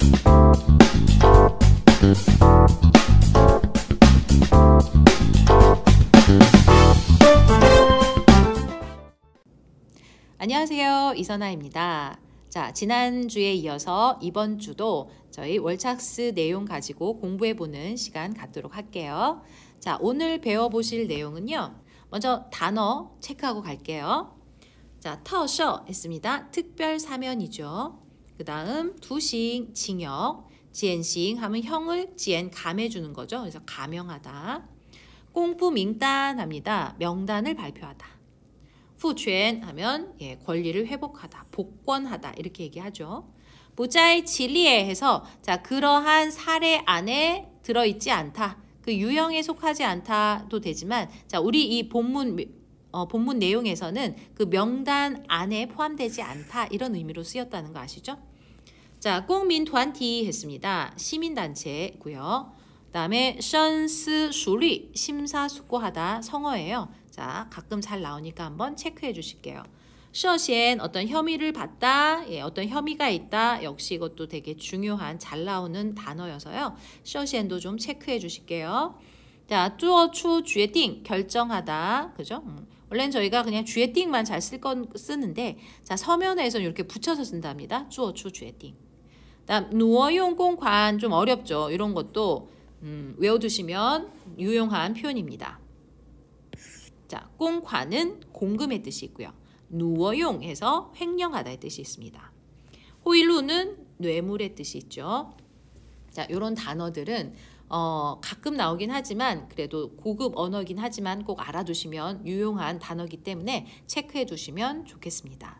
안녕하세요. 이선아입니다. 자, 지난주에 이어서 이번 주도 저희 월착스 내용 가지고 공부해보는 시간 갖도록 할게요. 자, 오늘 배워보실 내용은요. 먼저 단어 체크하고 갈게요. 자, 터셔 했습니다. 특별 사면이죠. 그 다음 두싱, 징역, 지엔싱 하면 형을 지엔 감해주는 거죠. 그래서 감형하다. 공부 명단 합니다. 명단을 발표하다. 후권 하면 권리를 회복하다, 복권하다 이렇게 얘기하죠. 무자의 진리에 해서 자 그러한 사례 안에 들어있지 않다. 그 유형에 속하지 않다도 되지만 자 우리 이 본문 내용에서는 그 명단 안에 포함되지 않다 이런 의미로 쓰였다는 거 아시죠? 자, 공민团体했습니다. 시민단체고요. 그 다음에 深思熟虑 심사숙고하다 성어예요. 자, 가끔 잘 나오니까 한번 체크해 주실게요. 涉嫌 어떤 혐의를 받다, 어떤 혐의가 있다. 역시 이것도 되게 중요한 잘 나오는 단어여서요. 涉嫌도 좀 체크해 주실게요. 자, 做出决定 결정하다. 그죠? 원래는 저희가 그냥 决定만 잘 쓰는데 자, 서면에서는 이렇게 붙여서 쓴답니다. 做出决定. 다음 挪用 公款 좀 어렵죠. 이런 것도 외워두시면 유용한 표현입니다. 자, 공관은 공금의 뜻이 있고요. 누워용 해서 횡령하다의 뜻이 있습니다. 호일루는 뇌물의 뜻이 있죠. 자, 이런 단어들은 가끔 나오긴 하지만 그래도 고급 언어긴 하지만 꼭 알아두시면 유용한 단어이기 때문에 체크해 두시면 좋겠습니다.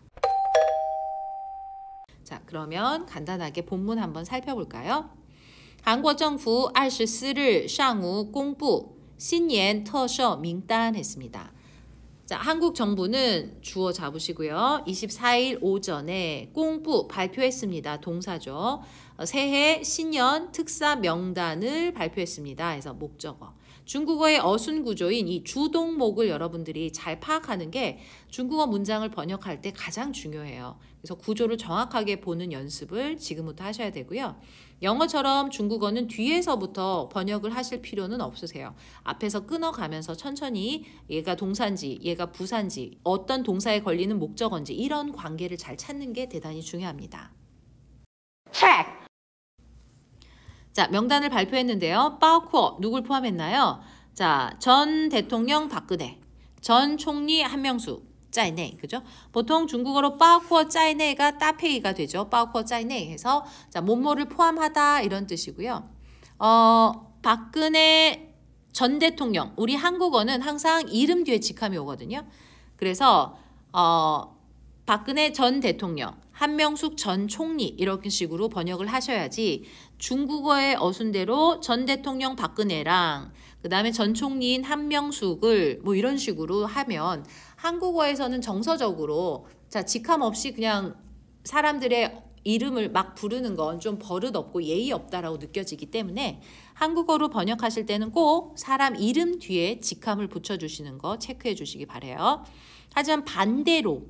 자, 그러면 간단하게 본문 한번 살펴볼까요? 한국 정부 24일 上午公布新年特赦名单했습니다. 자, 한국 정부는 주어 잡으시고요. 24일 오전에 공부 발표했습니다. 동사죠. 새해 신년 특사 명단을 발표했습니다. 해서 목적어. 중국어의 어순 구조인 이 주동목을 여러분들이 잘 파악하는 게 중국어 문장을 번역할 때 가장 중요해요. 그래서 구조를 정확하게 보는 연습을 지금부터 하셔야 되고요. 영어처럼 중국어는 뒤에서부터 번역을 하실 필요는 없으세요. 앞에서 끊어가면서 천천히 얘가 동사인지 얘가 부사인지 어떤 동사에 걸리는 목적어인지 이런 관계를 잘 찾는 게 대단히 중요합니다. Check. 자, 명단을 발표했는데요. 包括 누굴 포함했나요? 자, 전 대통령 박근혜, 전 총리 한명숙, 在内, 그죠? 보통 중국어로 包括在内가 따페이가 되죠. 包括在内 해서 자, 뭐뭐를 포함하다 이런 뜻이고요. 박근혜 전 대통령, 우리 한국어는 항상 이름 뒤에 직함이 오거든요. 그래서 박근혜 전 대통령, 한명숙 전 총리 이런 식으로 번역을 하셔야지 중국어의 어순대로 전 대통령 박근혜랑 그 다음에 전 총리인 한명숙을 뭐 이런 식으로 하면 한국어에서는 정서적으로 자 직함 없이 그냥 사람들의 이름을 막 부르는 건 좀 버릇없고 예의 없다라고 느껴지기 때문에 한국어로 번역하실 때는 꼭 사람 이름 뒤에 직함을 붙여주시는 거 체크해 주시기 바라요. 하지만 반대로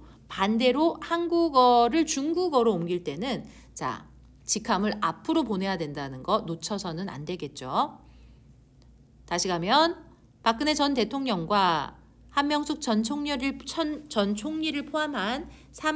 한국어를 중국어로 옮길 때는 자 직함을 앞으로 보내야 된다는 거 놓쳐서는 안 되겠죠. 다시 가면 박근혜 전 대통령과 한명숙 전 총리를 포함한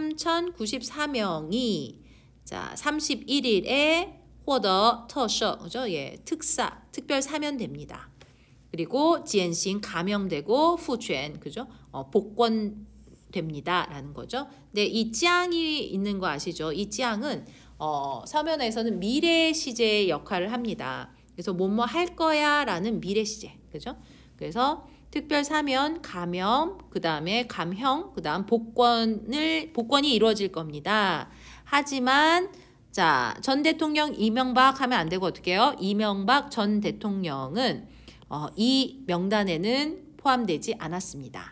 3,094명이 자 31일에 获得特赦 그죠? 예, 특사, 특별 사면됩니다. 그리고 지엔싱 감형되고 후권 그죠? 복권됩니다 라는 거죠. 근데 이 짱이 있는 거 아시죠? 이 짱은 서면에서는 미래 시제의 역할을 합니다. 그래서 뭐뭐 할 거야 라는 미래 시제 그죠? 그래서 특별 사면, 감염, 그 다음에 감형, 그 다음 복권이 이루어질 겁니다. 하지만 자, 전 대통령 이명박 하면 안 되고 어떻게 해요? 이명박 전 대통령은 이 명단에는 포함되지 않았습니다.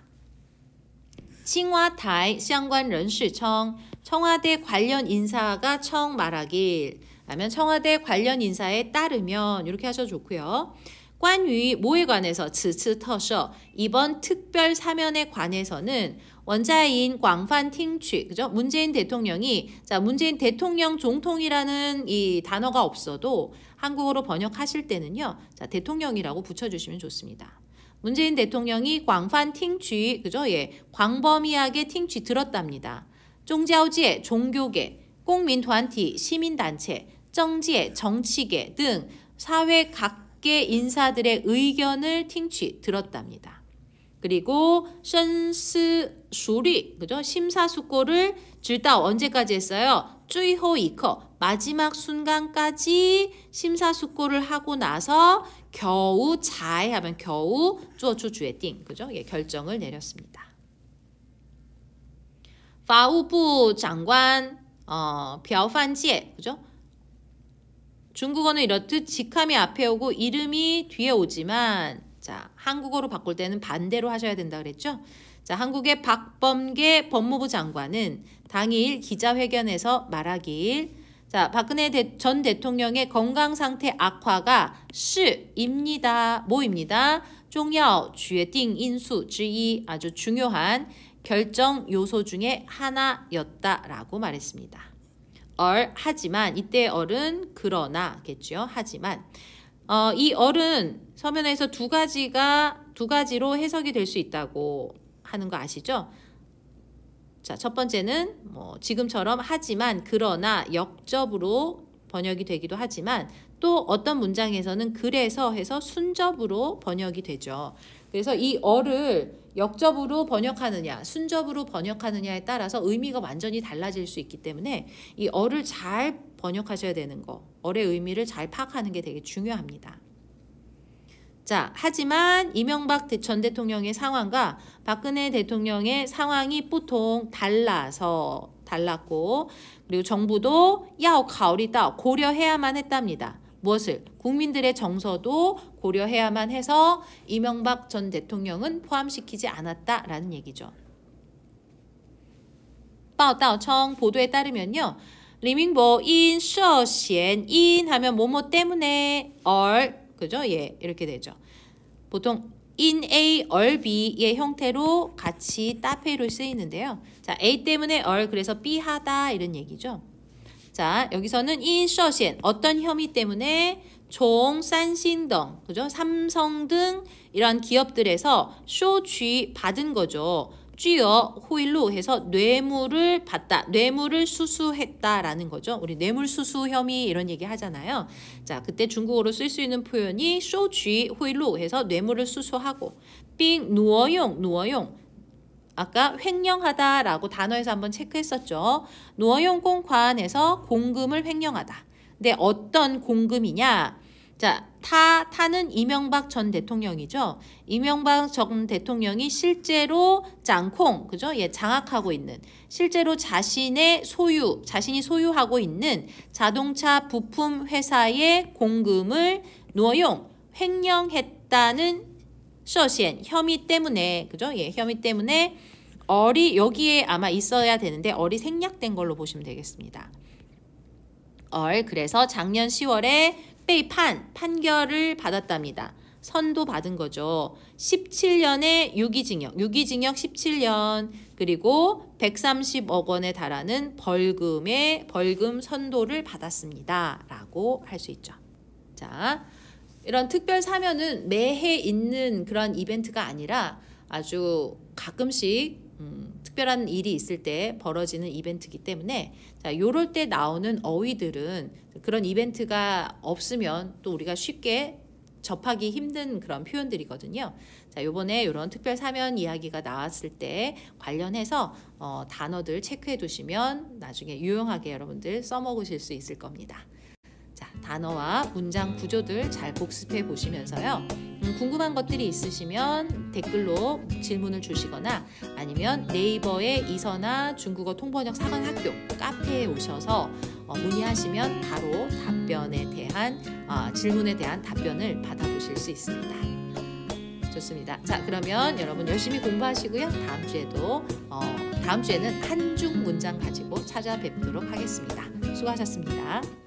칭화타이 相关人士称 청와대 관련 인사가 청 말하길 하면 청와대 관련 인사에 따르면 이렇게 하셔도 좋고요. 관유 뭐에 관해서 此次特赦 이번 특별 사면에 관해서는 원자인 광판 팅취 그죠? 문재인 대통령이 자 문재인 대통령 종통이라는 이 단어가 없어도 한국어로 번역하실 때는요. 자 대통령이라고 붙여주시면 좋습니다. 문재인 대통령이 광판 팅취 그죠? 예 광범위하게 팅취 들었답니다. 종자오지에 종교계, 공민团体 시민단체, 정지에 정치계 등 사회 각계 인사들의 의견을 팅취 들었답니다. 그리고 선스수리 그죠? 심사숙고를 질다 언제까지 했어요? 最后一刻 마지막 순간까지 심사숙고를 하고 나서 겨우 잘 하면 겨우 做出决定 그죠? 예, 결정을 내렸습니다.法务部长官 벼판지에 그죠? 중국어는 이렇듯 직함이 앞에 오고 이름이 뒤에 오지만 자 한국어로 바꿀 때는 반대로 하셔야 된다 그랬죠? 자 한국의 박범계 법무부 장관은 당일 기자회견에서 말하길 자 박근혜 전 대통령의 건강 상태 악화가 시입니다. 뭐입니다? 重要决定因素之一 아주 중요한 결정 요소 중에 하나였다라고 말했습니다. 하지만 이때 얼은 그러나겠죠. 하지만 이 얼은 서면에서 두 가지로 해석이 될 수 있다고 하는 거 아시죠? 자, 첫 번째는 뭐 지금처럼 하지만 그러나 역접으로 번역이 되기도 하지만 또 어떤 문장에서는 그래서 해서 순접으로 번역이 되죠. 그래서 이 어를 역접으로 번역하느냐 순접으로 번역하느냐에 따라서 의미가 완전히 달라질 수 있기 때문에 이 어를 잘 번역하셔야 되는 거 어의 의미를 잘 파악하는 게 되게 중요합니다. 자, 하지만 이명박 전 대통령의 상황과 박근혜 대통령의 상황이 보통 달랐고 그리고 정부도 要考虑到 고려해야만 했답니다. 무엇을? 국민들의 정서도 고려해야만 해서 이명박 전 대통령은 포함시키지 않았다라는 얘기죠. 报道청 보도에 따르면요. 리밍보 인涉嫌 인 하면 뭐뭐 때문에 그죠? 예, 이렇게 되죠. 보통 in A, 얼 B의 형태로 같이 따페이로 쓰이는데요. 자, A 때문에 그래서 B 하다 이런 얘기죠. 자, 여기서는 in 涉嫌 어떤 혐의 때문에 종산신등 그죠? 삼성 등 이런 기업들에서 쇼취 받은 거죠. 쥐어 호일로 해서 뇌물을 받다, 뇌물을 수수했다라는 거죠. 우리 뇌물 수수 혐의 이런 얘기 하잖아요. 자, 그때 중국어로 쓸 수 있는 표현이 쇼취 호일로 해서 뇌물을 수수하고, 빙 누어용 아까 횡령하다라고 단어에서 한번 체크했었죠. 누어용 공관에서 공금을 횡령하다. 근데 어떤 공금이냐? 자, 타는 이명박 전 대통령이죠. 이명박 전 대통령이 실제로 장콩, 그죠? 예, 장악하고 있는, 실제로 자신이 소유하고 있는 자동차 부품 회사의 공금을 누어용, 횡령했다는 涉嫌 혐의 때문에, 그죠? 예, 혐의 때문에 얼이 여기에 아마 있어야 되는데 얼이 생략된 걸로 보시면 되겠습니다. 그래서 작년 10월에 판결을 받았답니다. 선도 받은 거죠. 17년의 유기징역 17년 그리고 130억 원에 달하는 벌금 선도를 받았습니다. 라고 할 수 있죠. 자, 이런 특별 사면은 매해 있는 그런 이벤트가 아니라 아주 가끔씩 특별한 일이 있을 때 벌어지는 이벤트이기 때문에 자, 요럴 때 나오는 어휘들은 그런 이벤트가 없으면 또 우리가 쉽게 접하기 힘든 그런 표현들이거든요. 자, 요번에 이런 특별 사면 이야기가 나왔을 때 관련해서 단어들 체크해 두시면 나중에 유용하게 여러분들 써먹으실 수 있을 겁니다. 자, 단어와 문장 구조들 잘 복습해 보시면서요. 궁금한 것들이 있으시면 댓글로 질문을 주시거나 아니면 네이버의 이서나 중국어 통번역 사관학교 카페에 오셔서 문의하시면 바로 질문에 대한 답변을 받아보실 수 있습니다. 좋습니다. 자, 그러면 여러분 열심히 공부하시고요. 다음 주에는 한중 문장 가지고 찾아뵙도록 하겠습니다. 수고하셨습니다.